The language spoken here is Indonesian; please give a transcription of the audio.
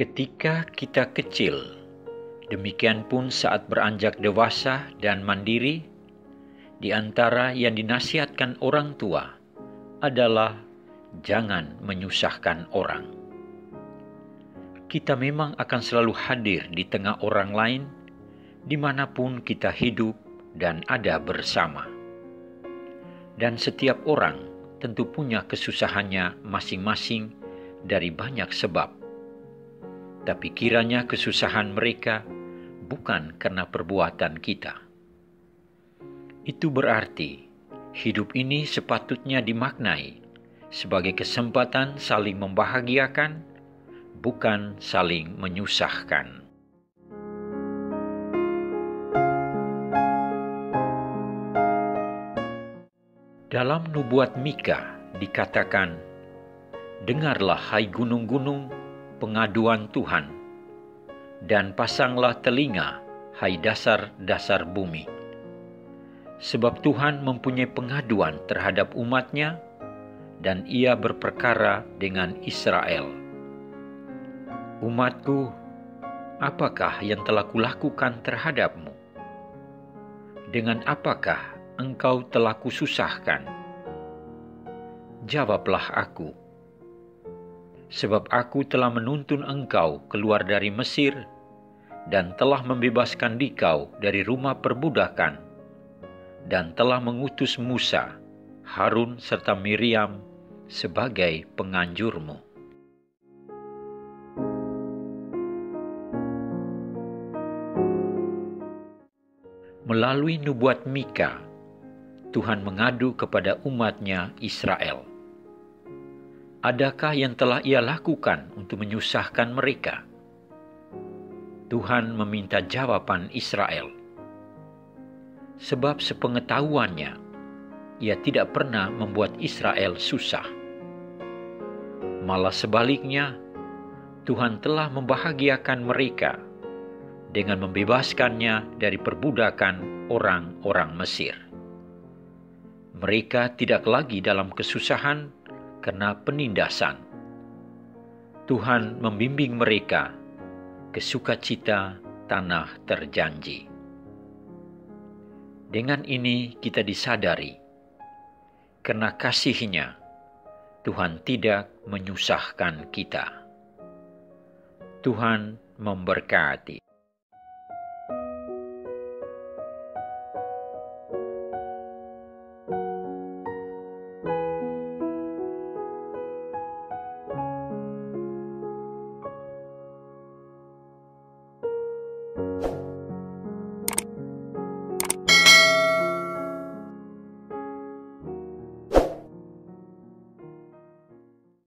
Ketika kita kecil, demikian pun saat beranjak dewasa dan mandiri, di antara yang dinasihatkan orang tua adalah jangan menyusahkan orang. Kita memang akan selalu hadir di tengah orang lain, dimanapun kita hidup dan ada bersama. Dan setiap orang tentu punya kesusahannya masing-masing dari banyak sebab. Tapi kiranya kesusahan mereka bukan karena perbuatan kita. Itu berarti hidup ini sepatutnya dimaknai sebagai kesempatan saling membahagiakan, bukan saling menyusahkan. Dalam nubuat Mika dikatakan, "Dengarlah hai gunung-gunung pengaduan Tuhan, dan pasanglah telinga, hai dasar-dasar bumi. Sebab Tuhan mempunyai pengaduan terhadap umat-Nya, dan Ia berperkara dengan Israel. Umatku, apakah yang telah kulakukan terhadapmu? Dengan apakah engkau telah kususahkan? Jawablah aku. Sebab aku telah menuntun engkau keluar dari Mesir dan telah membebaskan dikau dari rumah perbudakan dan telah mengutus Musa, Harun serta Miriam sebagai penganjurmu." Melalui nubuat Mika, Tuhan mengadu kepada umat-Nya Israel. Adakah yang telah Ia lakukan untuk menyusahkan mereka? Tuhan meminta jawaban Israel. Sebab sepengetahuannya, Ia tidak pernah membuat Israel susah. Malah sebaliknya, Tuhan telah membahagiakan mereka dengan membebaskannya dari perbudakan orang-orang Mesir. Mereka tidak lagi dalam kesusahan karena penindasan. Tuhan membimbing mereka ke sukacita tanah terjanji. Dengan ini kita disadari, karena kasih-Nya, Tuhan tidak menyusahkan kita. Tuhan memberkati.